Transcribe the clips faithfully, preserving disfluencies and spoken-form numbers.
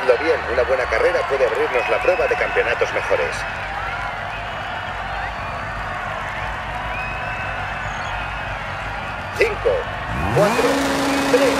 Hazlo bien, una buena carrera puede abrirnos la prueba de campeonatos mejores. Cinco, cuatro, tres.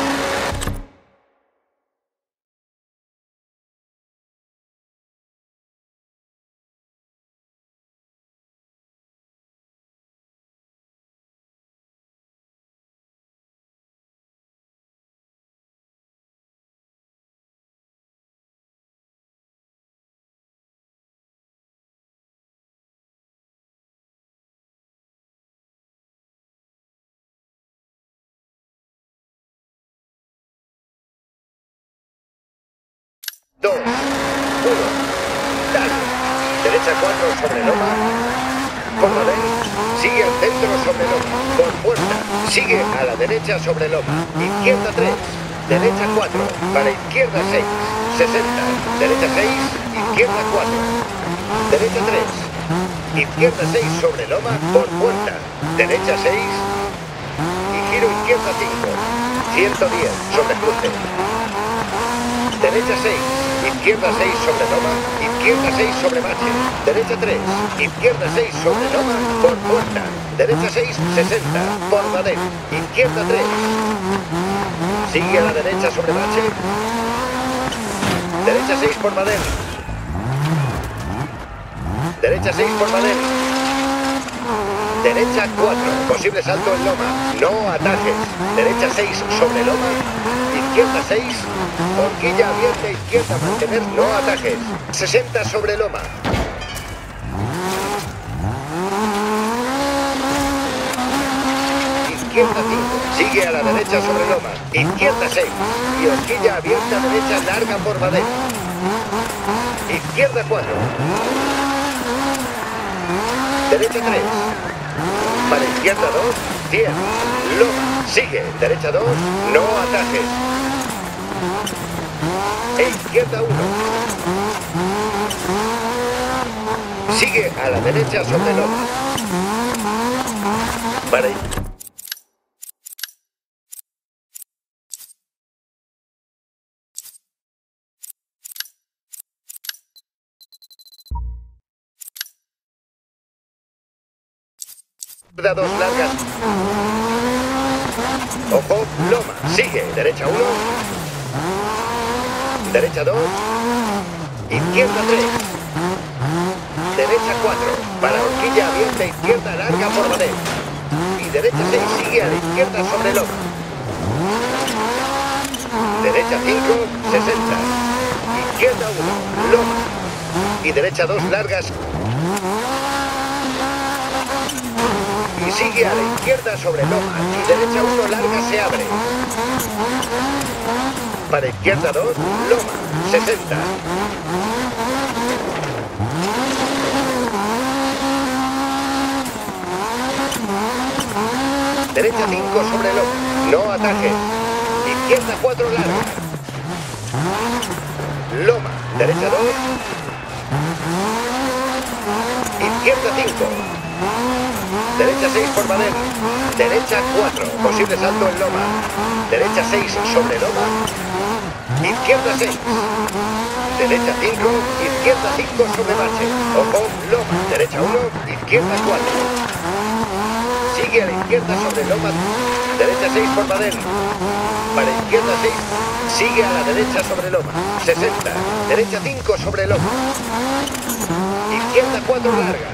Dos, uno, dale. Derecha cuatro sobre loma. Por la derecha. Sigue al centro sobre loma. Por puerta. Sigue a la derecha sobre loma. Izquierda tres. Derecha cuatro. Para izquierda seis. sesenta. Derecha seis. Izquierda cuatro. Derecha tres. Izquierda seis sobre loma. Por puerta. Derecha seis. Y giro izquierda cinco. ciento diez sobre cruce. Derecha seis. Izquierda seis sobre loma, izquierda seis sobre bache, derecha tres, izquierda seis sobre loma, por puerta, derecha seis, sesenta, por badén, izquierda tres, sigue a la derecha sobre bache, derecha seis por badén, derecha seis por badén, derecha cuatro, posible salto en loma, no atajes, derecha seis sobre loma, izquierda seis, horquilla abierta, izquierda mantener, no atajes, sesenta sobre loma. Izquierda cinco, sigue a la derecha sobre loma, izquierda seis, y horquilla abierta, derecha larga por badén. Izquierda cuatro, derecha tres, para izquierda dos, cien, loma, sigue, derecha dos, no atajes. E izquierda uno. Sigue a la derecha sobre loma. Para izquierda dos largas. Ojo, loma. Sigue, derecha uno. Derecha dos. Izquierda tres. Derecha cuatro. Para horquilla abierta, izquierda larga por badén. Y derecha seis sigue a la izquierda sobre loma. Derecha cinco, sesenta. Izquierda uno, loma. Y derecha dos largas. Y sigue a la izquierda sobre loma. Y derecha uno larga se abre. Para izquierda dos, loma, sesenta. Derecha cinco sobre loma, no atajes. Izquierda cuatro larga. Loma, derecha dos. Izquierda cinco. Derecha seis por badén. Derecha cuatro, posible salto en loma. Derecha seis sobre loma. Izquierda seis. Derecha cinco. Izquierda cinco sobre bache. Ojo, loma. Derecha uno. Izquierda cuatro. Sigue a la izquierda sobre loma. Derecha seis por badén. Para izquierda seis. Sigue a la derecha sobre loma. sesenta. Derecha cinco sobre loma. Izquierda cuatro larga.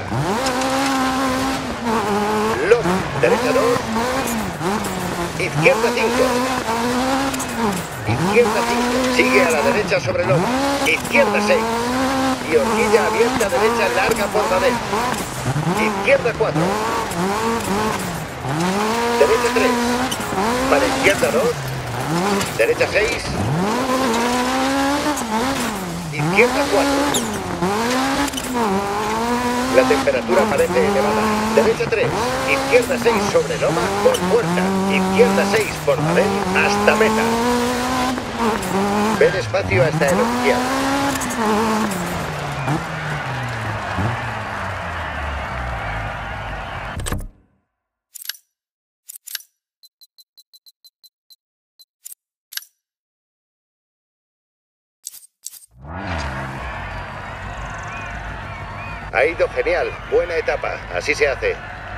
Loma. Derecha dos. Izquierda cinco. Izquierda cinco. Sigue a la derecha sobre loma. Izquierda seis. Y horquilla abierta derecha larga por badén. Izquierda cuatro. Derecha tres. Para izquierda dos. Derecha seis. Izquierda cuatro. La temperatura parece elevada. Derecha tres. Izquierda seis sobre loma por puerta. Izquierda seis por badén hasta meta. Ve despacio hasta el oficial. Ha ido genial. Buena etapa. Así se hace.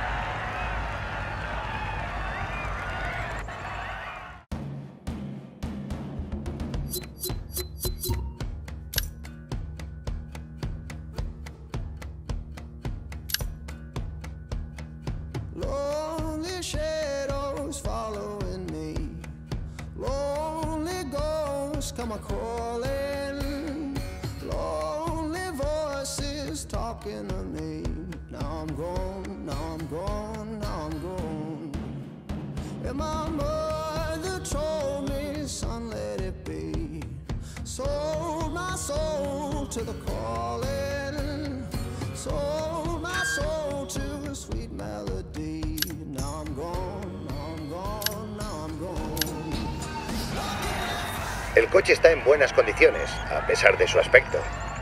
Lonely shadows following me, lonely ghosts come a-calling, lonely voices talking to me. Now I'm gone, now I'm gone, now I'm gone. And my mother told me, son, let it be. Sold my soul to the calling, sold my soul to a sweet melody. Now I'm gone, now I'm gone, now I'm gone. El coche está en buenas condiciones, a pesar de su aspecto.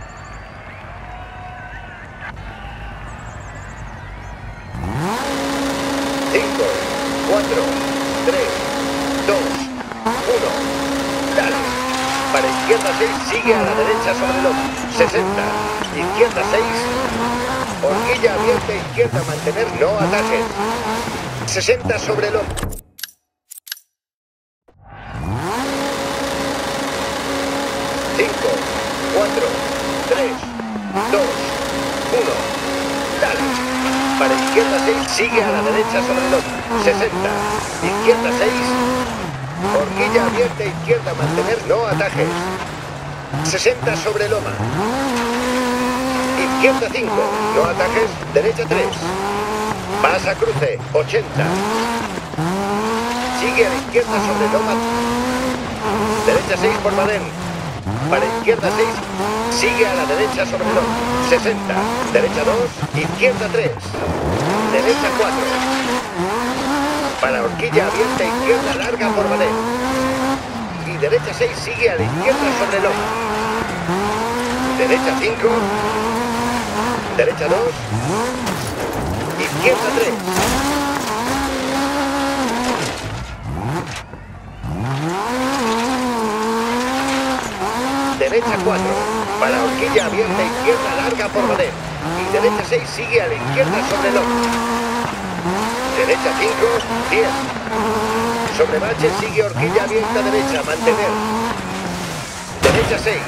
cinco, cuatro, tres, dos, uno. Dale. Para izquierda seis, sigue a la derecha sobre loma. sesenta. Izquierda seis. Horquilla abierta, izquierda, mantener, no ataques. sesenta sobre loma. cinco, cuatro, tres, dos, uno. Dale. Para izquierda seis, sigue a la derecha sobre loma. sesenta. Izquierda seis. Horquilla abierta, izquierda, mantener, no atajes. sesenta sobre loma. Izquierda cinco, no atajes, derecha tres. Pasa cruce, ochenta. Sigue a la izquierda sobre loma. Derecha seis por Badén. Para izquierda seis, sigue a la derecha sobre loma. sesenta. Derecha dos, izquierda tres. Derecha cuatro. Para horquilla abierta, izquierda larga por Badén. Y derecha seis, sigue a la izquierda sobre loma. Derecha cinco. Derecha dos. Izquierda tres. Derecha cuatro. Para horquilla abierta, izquierda larga por Badén. Y derecha seis, sigue a la izquierda sobre loma. Derecha cinco, diez. Sobre bache, sigue horquilla abierta derecha, mantener. Derecha seis.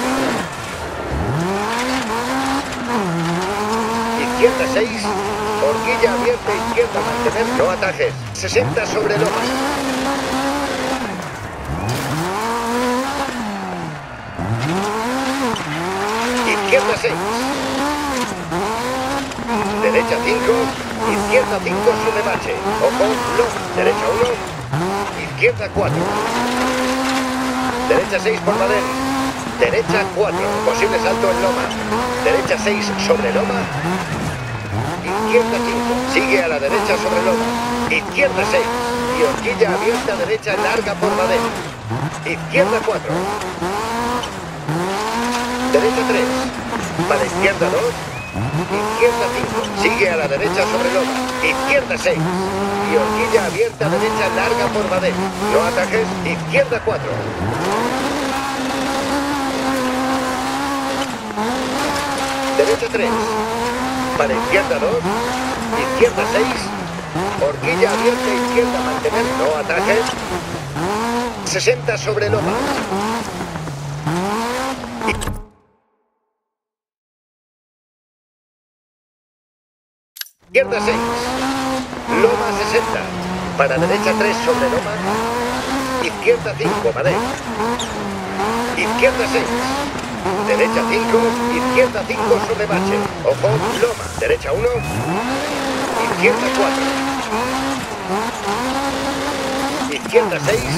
Izquierda seis. Horquilla abierta, izquierda, mantener, no atajes. sesenta sobre loma. Izquierda seis. Derecha cinco. Izquierda cinco sobre bache. Ojo, loma. Derecha uno. Izquierda cuatro. Derecha seis por Badén. Derecha cuatro. Posible salto en loma. Derecha seis sobre loma. Izquierda cinco. Sigue a la derecha sobre loma. Izquierda seis. Y horquilla abierta derecha larga por Badén. Izquierda cuatro. Derecha tres. Para izquierda dos. Izquierda cinco. Sigue a la derecha sobre loma. Izquierda seis. Y horquilla abierta derecha larga por Badén. No atajes. Izquierda cuatro. Derecha tres. Para izquierda dos. Izquierda seis. Horquilla abierta, izquierda, mantener, no atajes. sesenta sobre loma. Izquierda seis. Loma sesenta. Para derecha tres sobre loma. Izquierda cinco, Badén. Izquierda seis. Derecha cinco. Izquierda cinco sobre bache. Ojo, loma. Derecha uno. Izquierda cuatro. Izquierda seis.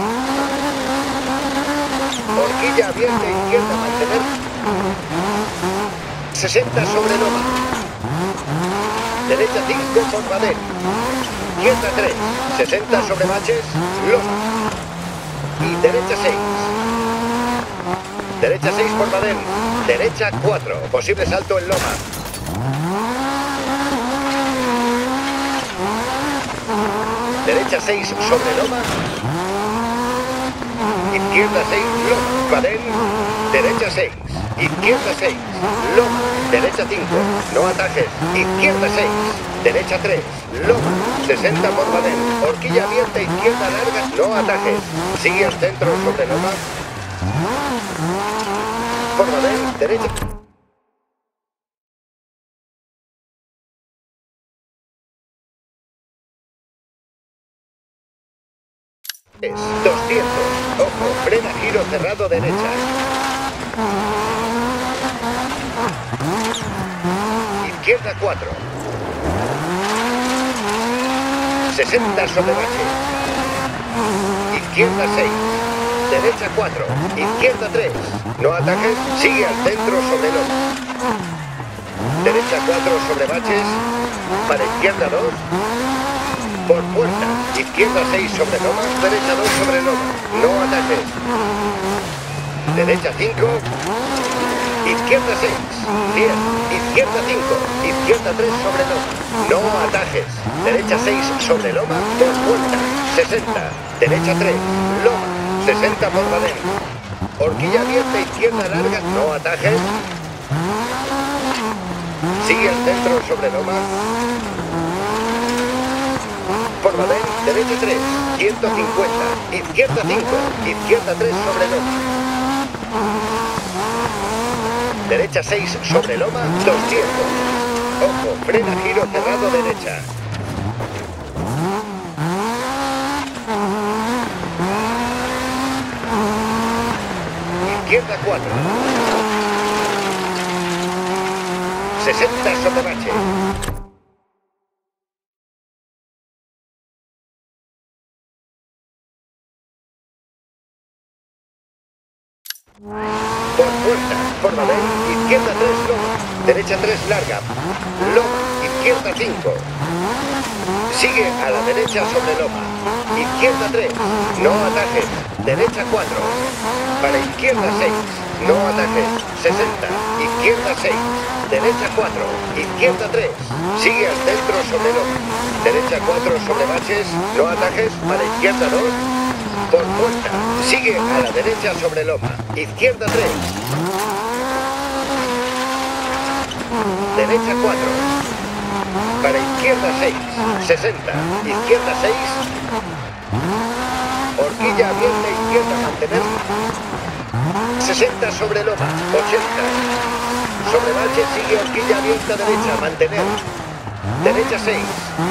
Horquilla abierta, izquierda, mantener. sesenta sobre loma. Derecha cinco por Badén. Izquierda tres. sesenta sobre baches. Loma. Y derecha seis. Derecha seis por Badén. Derecha cuatro. Posible salto en loma. Derecha seis sobre loma. Izquierda seis, loma. Badén. Derecha seis. Izquierda seis. Loma. derecha cinco, no atajes, izquierda seis, derecha tres, loma, sesenta por Badén, horquilla abierta, izquierda larga, no atajes, sigue al centro sobre loma, por Badén, derecha. doscientos, ojo, frena, giro cerrado derecha. Izquierda cuatro. sesenta sobre bache. Izquierda seis. Derecha cuatro. Izquierda tres. No atajes. Sigue al centro sobre loma. Derecha cuatro sobre baches. Para izquierda dos. Por puerta. Izquierda seis sobre loma. Derecha dos sobre loma. No atajes. Derecha cinco. Izquierda seis, diez, izquierda cinco, izquierda tres sobre loma, no atajes, derecha seis sobre loma, por vuelta, sesenta, derecha tres, loma, sesenta por Badén, horquilla abierta, izquierda larga, no atajes, sigue al centro sobre loma, por Badén, derecha tres, ciento cincuenta, izquierda cinco, izquierda tres sobre loma. Derecha seis sobre loma, doscientos. Ojo, frena, giro cerrado derecha. Izquierda cuatro. sesenta sobre bache. Por puerta, por Badén, izquierda tres, loma, derecha tres, larga, loma, izquierda cinco, sigue a la derecha sobre loma, izquierda tres, no atajes, derecha cuatro, para izquierda seis, no atajes, sesenta, izquierda seis, derecha cuatro, izquierda tres, sigue al centro sobre loma, derecha cuatro sobre baches, no atajes, para izquierda dos, por puerta, sigue a la derecha sobre loma, izquierda tres, derecha cuatro, para izquierda seis, sesenta, izquierda seis, horquilla abierta, izquierda mantener, sesenta sobre loma, ochenta, sobre bache, sigue horquilla abierta, derecha, mantener, derecha seis,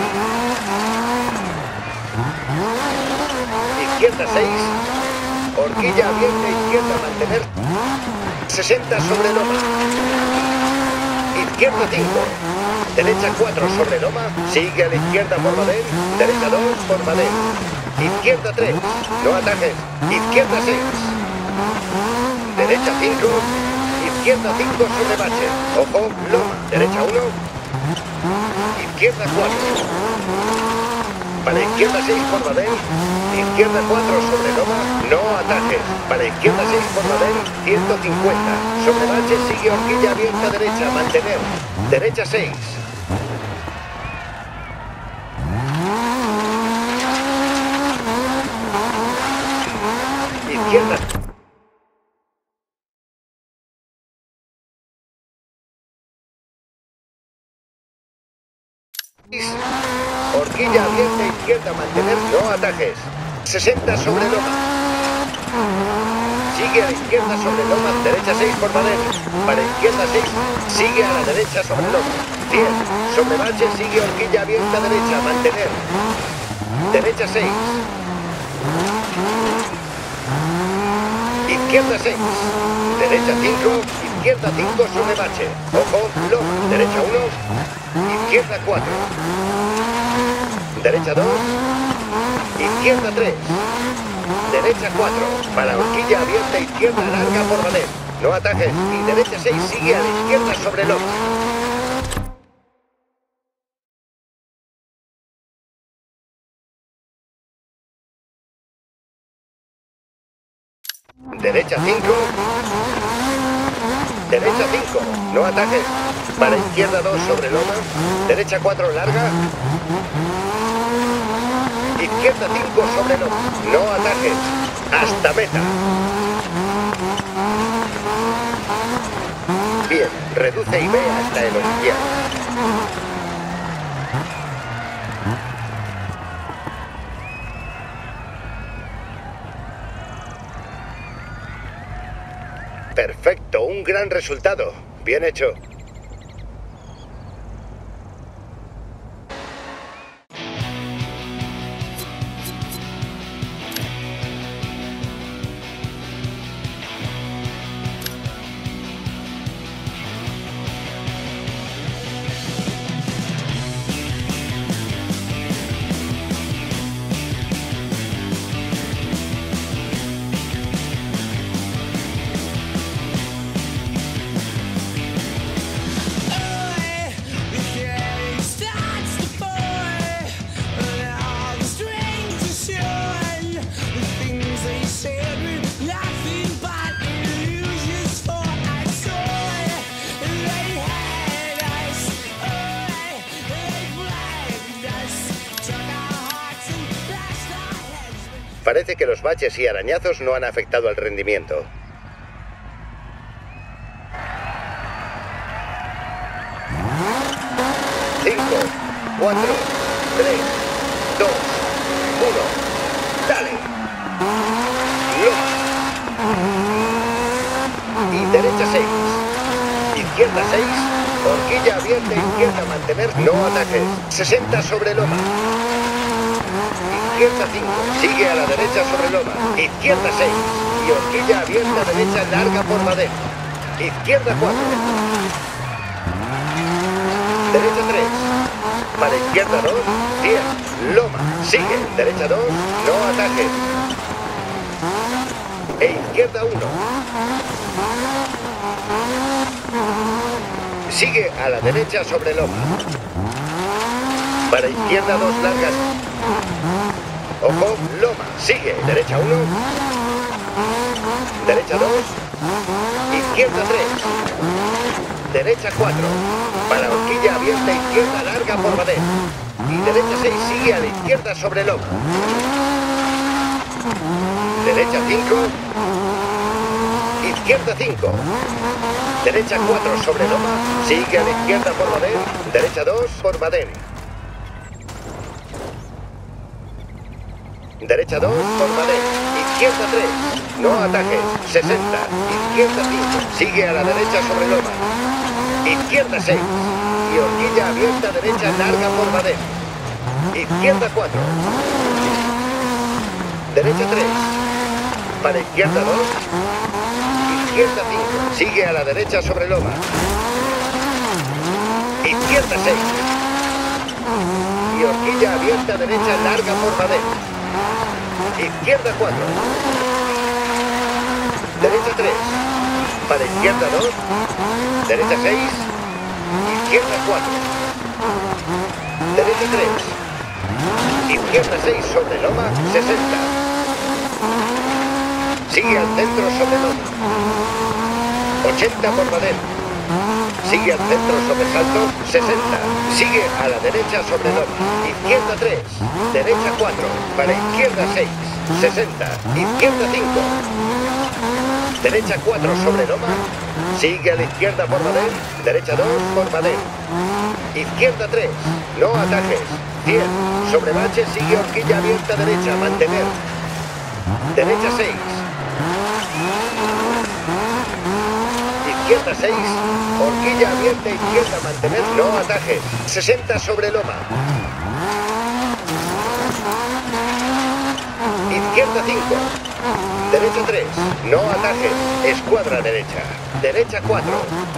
izquierda seis, horquilla abierta, izquierda, mantener, sesenta sobre loma, izquierda cinco, derecha cuatro sobre loma, sigue a la izquierda por Badén, derecha dos por Badén, izquierda tres, no atajes, izquierda seis, derecha cinco, izquierda cinco sobre bache, ojo, loma, derecha uno, izquierda cuatro, para izquierda seis por Badén, izquierda cuatro sobre loma, no atajes, para izquierda seis por Badén, ciento cincuenta, sobre bache, sigue horquilla abierta derecha, mantener, derecha seis. Izquierda. Horquilla abierta, izquierda, mantener, no atajes. sesenta sobre loma. Sigue a la izquierda sobre loma, derecha seis por Badén. Para izquierda seis, sigue a la derecha sobre loma. diez, sobre bache, sigue horquilla abierta, derecha, mantener. Derecha seis. Izquierda seis. Derecha cinco, izquierda cinco sobre bache. Ojo, loma, derecha uno, izquierda cuatro. Derecha dos, izquierda tres, derecha cuatro, para horquilla abierta, izquierda larga por Badén, no atajes, y derecha seis, sigue a la izquierda sobre loma. Derecha cinco, derecha cinco, no atajes, para izquierda dos sobre loma, derecha cuatro larga, izquierda cinco sobre loma, no atajes, hasta meta. Bien, Bien, reduce y ve hasta el oficial. Perfecto, un gran resultado. Bien hecho. Parece que los baches y arañazos no han afectado al rendimiento. Cinco, cuatro, tres, dos, uno. Dale. Loma. Y derecha seis. Izquierda seis. Horquilla abierta, izquierda mantener. No ataques. sesenta sobre loma. Izquierda cinco, sigue a la derecha sobre loma. Izquierda seis y horquilla abierta derecha larga por madera. Izquierda cuatro. Derecha tres. Para izquierda dos, diez. Loma, sigue. Derecha dos, no ataques. E izquierda uno. Sigue a la derecha sobre loma. Para izquierda dos largas. Ojo, loma, sigue, derecha uno, derecha dos, izquierda tres, derecha cuatro, para horquilla abierta, izquierda larga por madera, y derecha seis sigue a la izquierda sobre loma, derecha cinco, izquierda cinco, derecha cuatro sobre loma, sigue a la izquierda por madera, derecha dos por madera. Derecha dos por madera, izquierda tres, no ataques, sesenta, izquierda cinco, sigue a la derecha sobre loma, izquierda seis, y horquilla abierta derecha larga por madera, izquierda cuatro, derecha tres, para izquierda dos, izquierda cinco, sigue a la derecha sobre loma, izquierda seis, y horquilla abierta derecha larga por madera. Izquierda cuatro. Derecha tres. Para izquierda dos. Derecha seis. Izquierda cuatro. Derecha tres. Izquierda seis sobre loma, sesenta. Sigue al centro sobre loma. ochenta por madera. Sigue al centro sobre salto, sesenta. Sigue a la derecha sobre loma. Izquierda tres. Derecha cuatro. Para izquierda seis. sesenta. Izquierda cinco. Derecha cuatro sobre loma. Sigue a la izquierda por madera. Derecha dos por madera. Izquierda tres. No atajes. cien. Sobre bache sigue horquilla abierta derecha. Mantener. Derecha seis. Izquierda seis, horquilla abierta, izquierda, mantener, no atajes, sesenta sobre loma. Izquierda cinco, derecha tres, no atajes, escuadra derecha, derecha cuatro.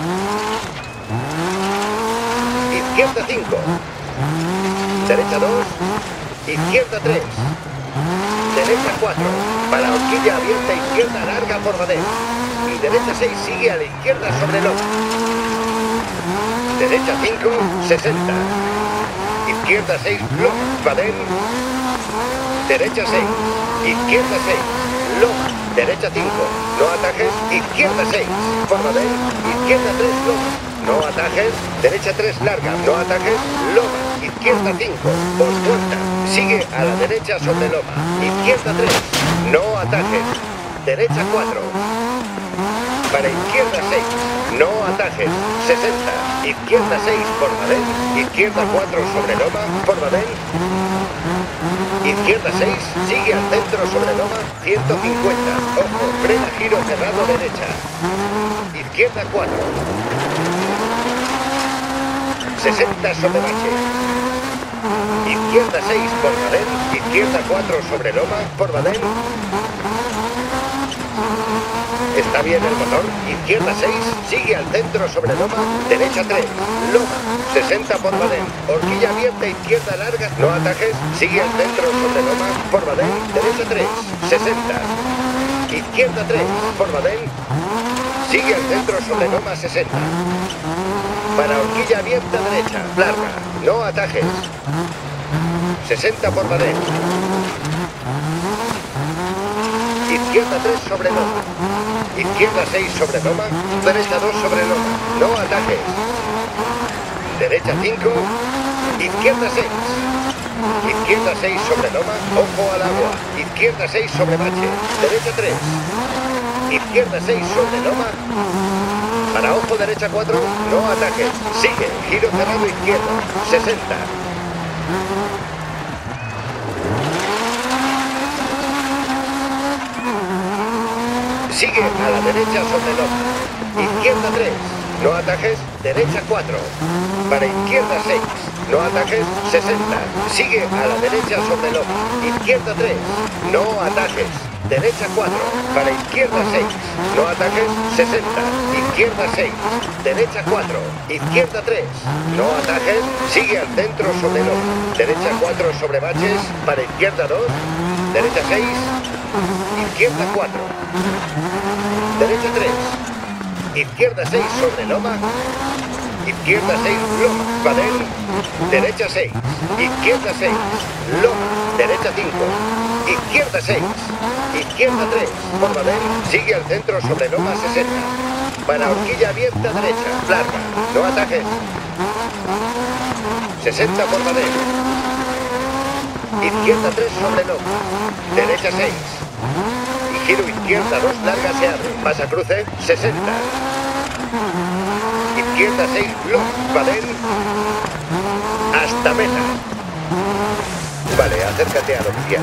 Izquierda cinco, derecha dos, izquierda tres, derecha cuatro, para horquilla abierta, izquierda larga por madera. Y derecha seis sigue a la izquierda sobre loma. Derecha cinco, sesenta. Izquierda seis, loma, Baden. Derecha seis, izquierda seis, loma. Derecha cinco, no atajes. Izquierda seis, por Baden. Izquierda tres, loma. No atajes. Derecha tres, larga. No atajes. Loma. Izquierda cinco, por puerta. Sigue a la derecha sobre loma. Izquierda tres, no atajes. Derecha cuatro. Para izquierda seis, no atajes, sesenta, izquierda seis por Badén, izquierda cuatro sobre loma, por Badén, izquierda seis, sigue al centro sobre loma, ciento cincuenta, ojo, frena, giro cerrado derecha, izquierda cuatro, sesenta sobre bache, izquierda seis por Badén, izquierda cuatro sobre loma, por Badén. Está bien el motor, izquierda seis, sigue al centro sobre loma, derecha tres, loma, sesenta por Badén, horquilla abierta, izquierda larga, no atajes, sigue al centro sobre loma, por Badén, derecha tres, sesenta, izquierda tres, por Badén, sigue al centro sobre loma, sesenta, para horquilla abierta derecha, larga, no atajes, sesenta por Badén, izquierda tres sobre loma, izquierda seis sobre loma, derecha dos sobre loma, no atajes, derecha cinco, izquierda seis, izquierda seis sobre loma, ojo al agua, izquierda seis sobre bache, derecha tres, izquierda seis sobre loma, para ojo derecha cuatro, no atajes, sigue, giro cerrado izquierda, sesenta. Sigue a la derecha sobre loma, izquierda tres, no atajes, derecha cuatro, para izquierda seis, no atajes, sesenta, sigue a la derecha sobre loma, izquierda tres, no atajes, derecha cuatro, para izquierda seis, no atajes, sesenta, izquierda seis, derecha cuatro, izquierda tres, no atajes, sigue al centro sobre loma, derecha cuatro sobre baches, para izquierda dos, derecha seis, izquierda cuatro, derecha tres, izquierda seis sobre loma, izquierda seis, loma, Badén, derecha seis, izquierda seis, loma, derecha cinco, izquierda seis, izquierda tres, por Badén, sigue al centro sobre loma, sesenta, para horquilla abierta derecha, larga, no atajes, sesenta por Badén, izquierda tres sobre loma, derecha seis, y giro izquierda dos, larga se abre, pasa cruce, sesenta, izquierda seis, loma, Badén, hasta meta. Vale, acércate al oficial.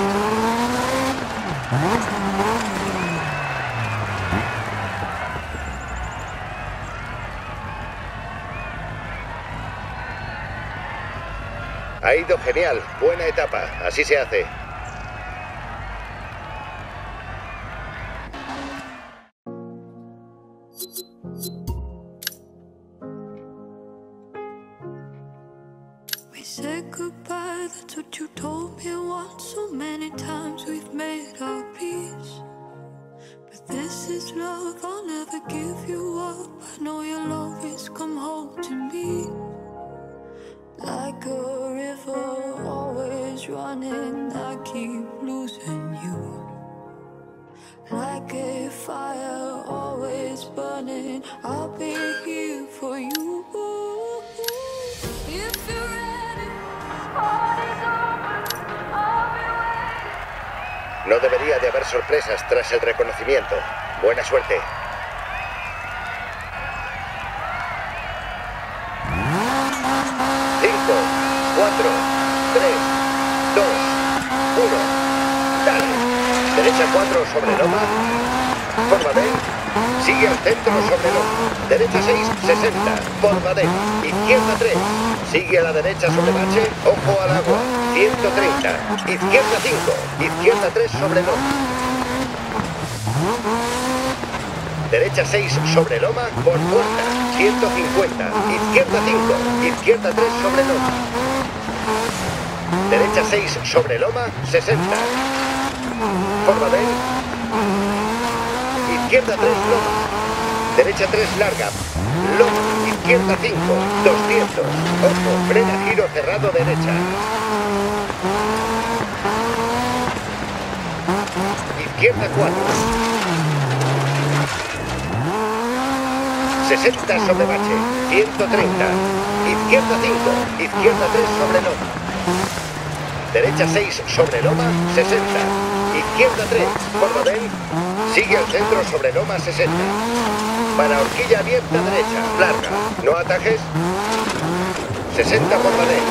Ha ido genial, buena etapa, así se hace. We said goodbye, that's what you told me once. So many times we've made our peace, but this is love, I'll never give you up. I know you'll always come home to me. Like a river, always running, I keep losing you. Like a fire, always burning, I'll be here for you. If you're ready, heart is open, I'll be waiting. No debería de haber sorpresas tras el reconocimiento. Buena suerte. cinco, cuatro, tres, dos, uno. Dale. Derecha cuatro sobre loma. Por Badén. Sigue al centro sobre loma. Derecha seis, sesenta. Por Badén. Izquierda tres. Sigue a la derecha sobre bache. Ojo al agua. ciento treinta. Izquierda cinco. Izquierda tres sobre loma. Derecha seis sobre loma, por puerta, ciento cincuenta, izquierda cinco, izquierda tres sobre loma. Derecha seis sobre loma, sesenta. Por Badén. Izquierda tres, loma. Derecha tres, larga. Loma, izquierda cinco, doscientos. Ojo, frena, giro cerrado, derecha. Izquierda cuatro. sesenta sobre bache, ciento treinta, izquierda cinco, izquierda tres sobre loma, derecha seis sobre loma, sesenta, izquierda tres, por Badén, sigue al centro sobre loma, sesenta, para horquilla abierta derecha, larga, no atajes. sesenta por Badén.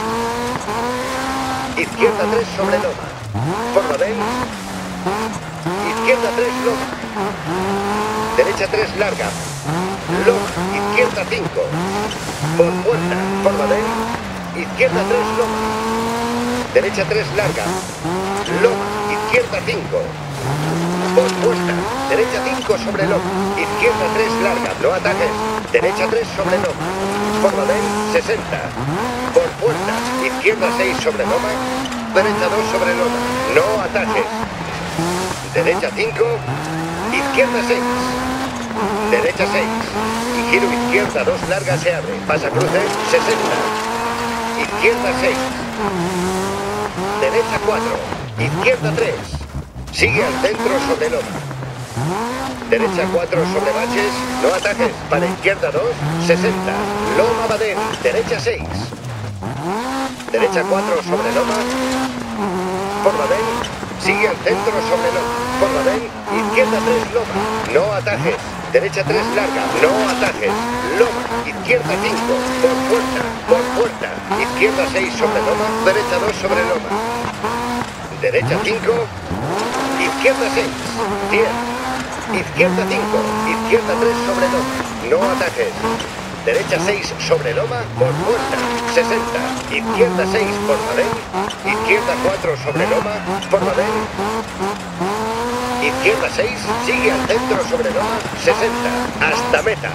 Izquierda tres sobre loma. Por Badén. Izquierda tres, loma. Derecha tres, larga. Loma, izquierda cinco. Por puerta, por Badén. Izquierda tres, loma. Derecha tres, larga. Loma, izquierda cinco. Por puerta, derecha cinco sobre loma. Izquierda tres, larga, no ataques. Derecha tres sobre loma. Por Badén, sesenta. Por puerta, izquierda seis sobre loma. Derecha dos sobre loma, no ataques. Derecha cinco. Izquierda seis. Derecha seis. Y giro izquierda dos, larga, se abre. Pasa cruce, sesenta. Izquierda seis. Derecha cuatro. Izquierda tres. Sigue al centro sobre loma. Derecha cuatro sobre baches. No atajes. Para izquierda dos. sesenta. Loma Badén. Derecha seis. Derecha cuatro sobre loma. Por Badén. Sigue al centro sobre loma. Por Badén. Izquierda tres, loma. No atajes. Derecha tres, larga. No atajes. Loma. Izquierda cinco. Por puerta. Por puerta. Izquierda seis sobre loma. Derecha dos sobre loma. Derecha cinco. Izquierda seis. diez. Izquierda cinco. Izquierda tres sobre loma. No atajes. Derecha seis sobre loma. Por puerta. sesenta. Izquierda seis por Badén. Izquierda cuatro sobre loma. Por Badén. Izquierda seis. Sigue al centro sobre loma. sesenta. Hasta meta.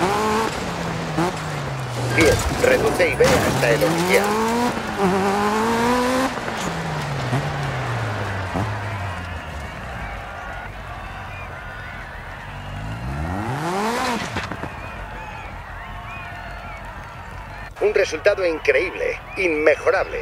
Bien. Reduce y ve hasta el oficial. Un resultado increíble, inmejorable.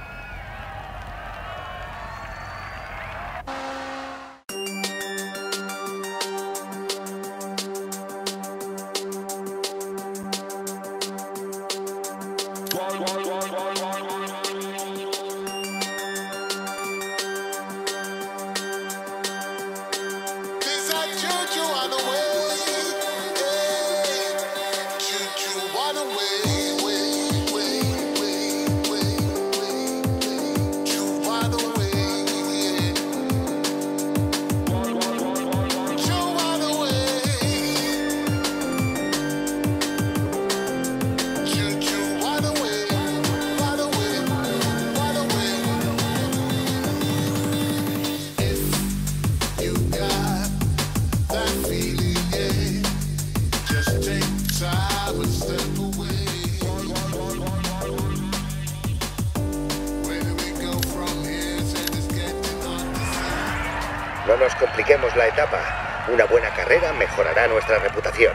No nos compliquemos la etapa. Una buena carrera mejorará nuestra reputación.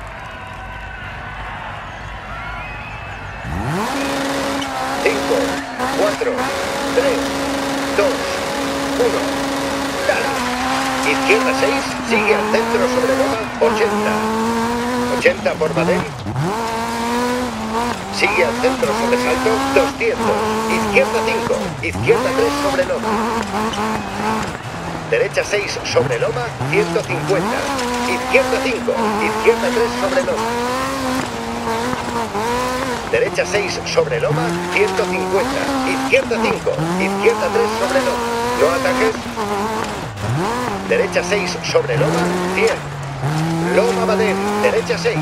cinco, cuatro, tres, dos, uno. Dale. Izquierda seis. Sigue al centro sobre loma. ochenta. ochenta por Badén. Sigue al centro sobre salto. doscientos. Izquierda cinco. Izquierda tres sobre loma. Derecha seis sobre loma, ciento cincuenta. Izquierda cinco. Izquierda tres sobre loma. Derecha seis sobre loma, ciento cincuenta. Izquierda cinco. Izquierda tres sobre loma. No atajes. Derecha seis sobre loma, cien. Loma Badén. Derecha seis.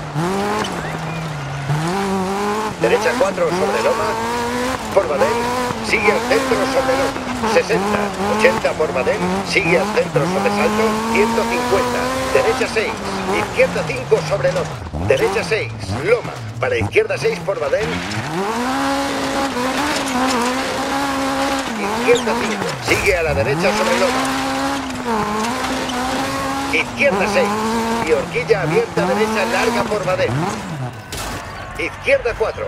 Derecha cuatro sobre loma. Por Badén. Sigue al centro sobre loma. sesenta. ochenta por Badén. Sigue al centro sobre salto. ciento cincuenta. Derecha seis. Izquierda cinco sobre loma. Derecha seis. Loma. Para izquierda seis por Badén. Izquierda cinco. Sigue a la derecha sobre loma. Izquierda seis. Y horquilla abierta derecha larga por Badén. Izquierda cuatro.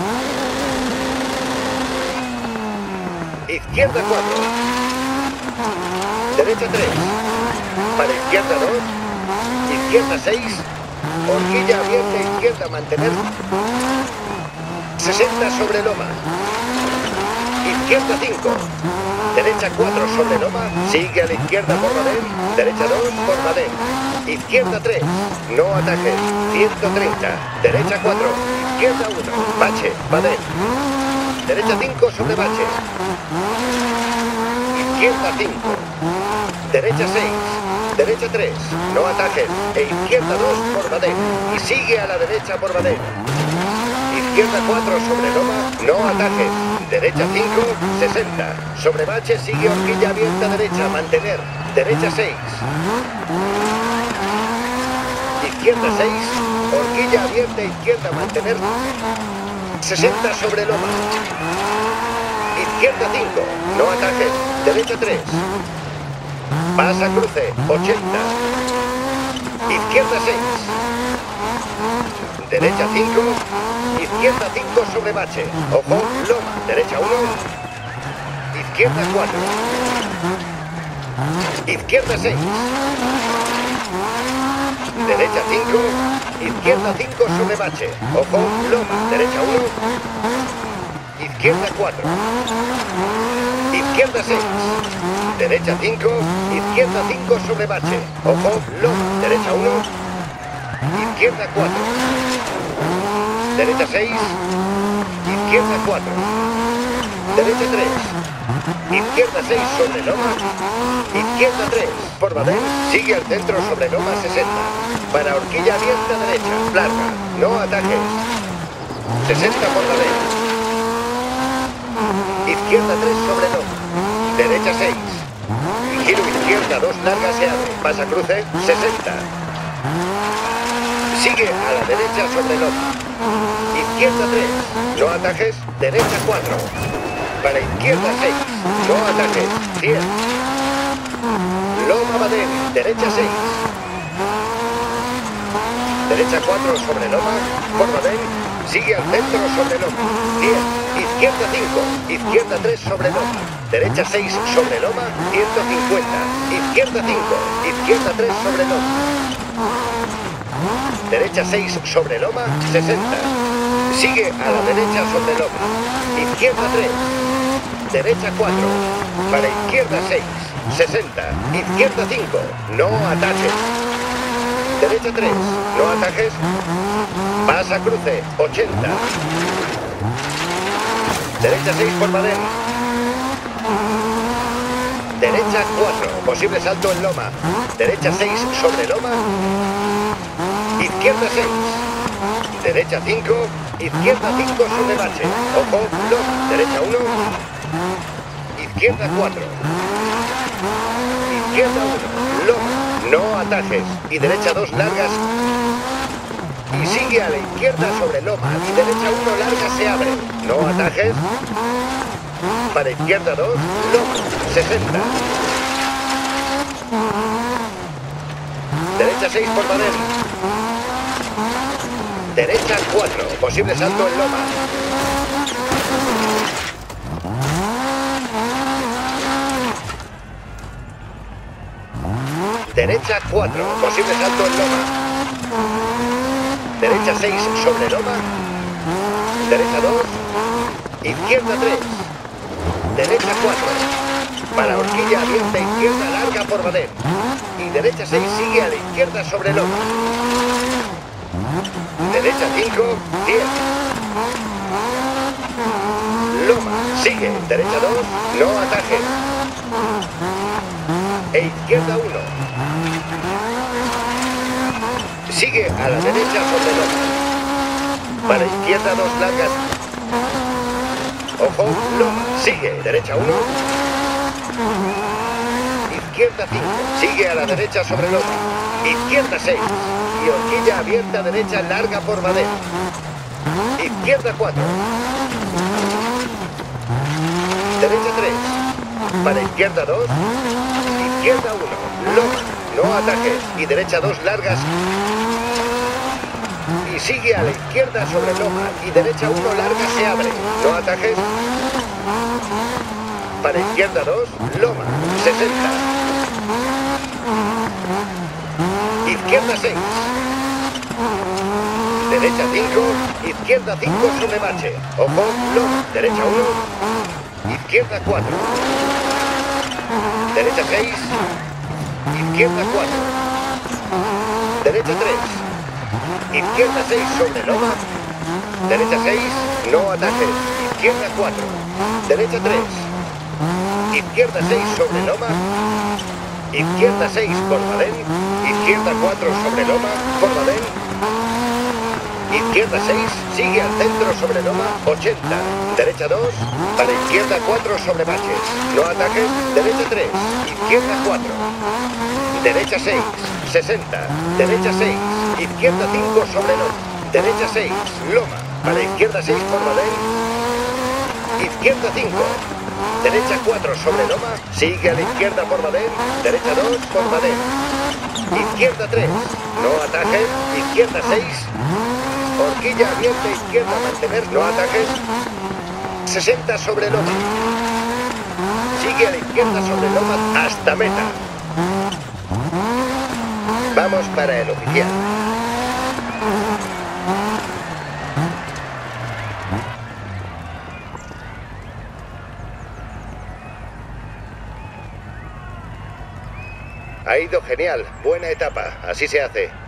Izquierda cuatro. Derecha tres. Para izquierda dos. Izquierda seis. Horquilla abierta izquierda mantener. sesenta sobre loma. izquierda cinco. Derecha cuatro sobre loma, sigue a la izquierda por Badén, derecha dos por Badén. Izquierda tres, no atajes, ciento treinta. Derecha cuatro, izquierda uno, bache, Badén. Derecha cinco sobre bache. Izquierda cinco. Derecha seis. Derecha tres. No atajes. E izquierda dos por Badén. Y sigue a la derecha por Badén. Izquierda cuatro sobre loma. No atajes. Derecha cinco. sesenta. Sobre bache sigue horquilla abierta derecha. Mantener. Derecha seis. Izquierda seis. Horquilla abierta izquierda. Mantener. sesenta sobre loma. Izquierda cinco, no atajes, derecha tres. Pasa cruce, ochenta. Izquierda seis. Derecha cinco. Izquierda cinco sobre bache. Ojo, loma, derecha uno. Izquierda cuatro. Izquierda seis. Derecha cinco. Izquierda cinco sobre bache. Ojo, loma, derecha uno. Izquierda cuatro. Izquierda seis. Derecha cinco. Izquierda cinco sobre bache. Ojo, loma, derecha uno. Izquierda cuatro. Derecha seis. Izquierda cuatro. Derecha tres. Izquierda seis sobre loma. Izquierda tres. Por Badén, sigue al centro sobre loma sesenta. Para horquilla abierta derecha. Larga. No atajes. sesenta por Badén. Izquierda tres sobre loma. Derecha seis. Giro izquierda dos larga se abre. Pasa cruce. sesenta. Sigue a la derecha sobre loma. Izquierda tres. No atajes. Derecha cuatro. Para izquierda seis. No atajes. cien. Loma Badén. Derecha seis. Derecha cuatro sobre loma. Por Badén. Sigue al centro sobre loma. cien. Izquierda cinco. Izquierda tres sobre loma. Derecha seis sobre loma. ciento cincuenta. Izquierda cinco. Izquierda tres sobre loma. Derecha seis sobre loma. sesenta. Sigue a la derecha sobre loma. Izquierda tres. Derecha cuatro. Para izquierda seis. sesenta. Izquierda cinco. No atajes. Derecha tres. No atajes. Pasa cruce. ochenta. Derecha seis por Badén. Derecha cuatro. Posible salto en loma. Derecha seis sobre loma. Izquierda seis. Derecha cinco. Izquierda cinco sobre bache. Ojo, loma. Derecha uno. Izquierda cuatro. Izquierda uno. Loma. No atajes. Y derecha dos largas. Y sigue a la izquierda sobre loma. Y derecha uno larga se abre. No atajes. Para izquierda dos. Loma. sesenta. Derecha seis por Badén. Derecha cuatro. Posible salto en loma. Derecha cuatro. Posible salto en loma. Derecha seis sobre loma. Derecha dos. Izquierda tres. Derecha cuatro. Para horquilla abierta izquierda larga por Badén. Y derecha seis sigue a la izquierda sobre loma. Derecha cinco. diez. Loma. Sigue. Derecha dos. No ataje. E izquierda uno. Sigue a la derecha sobre loma. Para izquierda dos largas. Ojo, loma. Sigue. Derecha uno. Izquierda cinco. Sigue a la derecha sobre loma. Izquierda seis. Y horquilla abierta derecha larga por Badén. Izquierda cuatro. Derecha tres. Para izquierda dos. Izquierda uno. Loma. No atajes. Y derecha dos largas. Y sigue a la izquierda sobre loma. Y derecha uno larga se abre. No atajes. Para izquierda dos. Loma. sesenta. Izquierda seis. Derecha cinco. Izquierda cinco sobre bache. Ojo. Loma. Derecha uno. izquierda cuatro. Derecha seis. Izquierda cuatro. Derecha tres. Izquierda seis sobre loma. Derecha seis. No ataques. Izquierda cuatro. Derecha tres. Izquierda seis sobre loma. Izquierda seis por Badén. Izquierda cuatro sobre loma. Por Badén. Izquierda seis. Sigue al centro sobre loma. ochenta. Derecha dos. Para izquierda cuatro sobre baches. No ataques. Derecha tres. Izquierda cuatro. Derecha seis. sesenta. Derecha seis. Izquierda cinco sobre loma. Derecha seis. Loma. Para izquierda seis por Badén. Izquierda cinco. Derecha cuatro sobre loma. Sigue a la izquierda por Badén. Derecha dos por Badén. Izquierda tres. No ataques. Izquierda seis. Horquilla abierta izquierda. Mantener. No ataques. sesenta sobre loma. Sigue a la izquierda sobre loma hasta meta. Vamos para el oficial. Ha ido genial. Buena etapa. Así se hace.